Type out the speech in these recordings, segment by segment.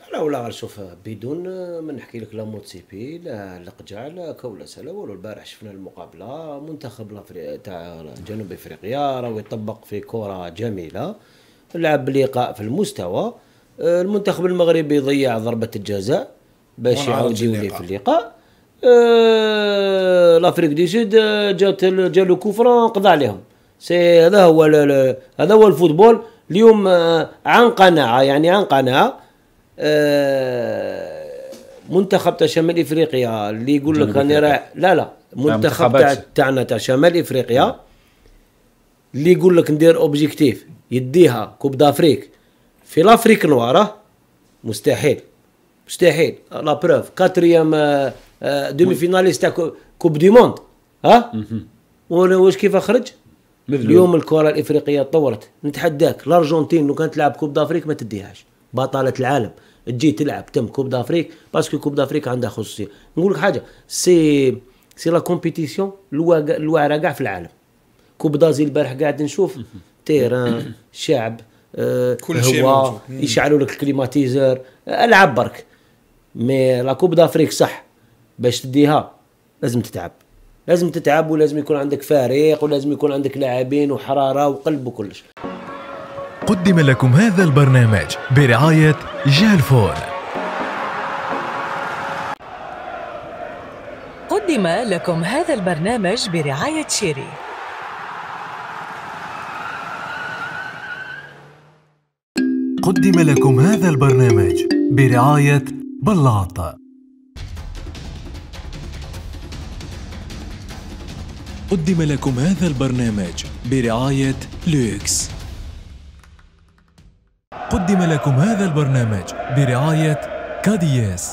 لا ولا شوف بدون ما نحكي لك لا موتسيبي لا القجع لا كولسه لا والو. البارح شفنا المقابله منتخب تاع جنوب افريقيا راهو يطبق في كره جميله، لعب بلقاء في المستوى. المنتخب المغربي ضيع ضربه الجزاء باش يعاود يولي في اللقاء. لافريك دي سود جالو كفر قضى عليهم. هذا هو هذا هو الفوتبول اليوم. عن قناعه يعني عن قناعه. منتخب تاع شمال افريقيا اللي يقول لك راني رايح لا منتخب تاعنا تاع شمال افريقيا اللي يقول لك ندير اوبجيكتيف يديها كوب دافريك في لافريك نواره مستحيل لا بروف كاتريام دومي فيناليست تاع كوب دي موند. ها واش كيف خرج اليوم الكره الافريقيه تطورت. نتحداك الارجنتين لو كانت تلعب كوب دافريك ما تديهاش، بطله العالم تجي تلعب تم كوب دافريك باسكو كوب دافريك عندها خصوصيه. نقول لك حاجه سي لا كومبيتيسيون الواعره كاع في العالم. كوب دازي البارح قاعد نشوف تيران شعب كل شيء يشعلوا لك الكليماتيزر العب برك. مي لا كوب دافريك صح باش تديها لازم تتعب ولازم يكون عندك فريق ولازم يكون عندك لاعبين وحراره وقلب وكلش. قدم لكم هذا البرنامج برعاية جالفون. قدم لكم هذا البرنامج برعاية شيري. قدم لكم هذا البرنامج برعاية بلاط. قدم لكم هذا البرنامج برعاية لوكس. قدم لكم هذا البرنامج برعاية كادياس.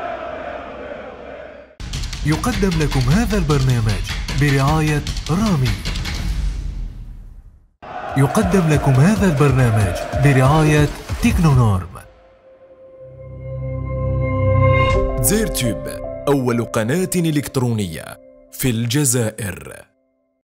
يقدم لكم هذا البرنامج برعاية رامي. يقدم لكم هذا البرنامج برعاية تكنونورم. زيرتوب أول قناة إلكترونية في الجزائر.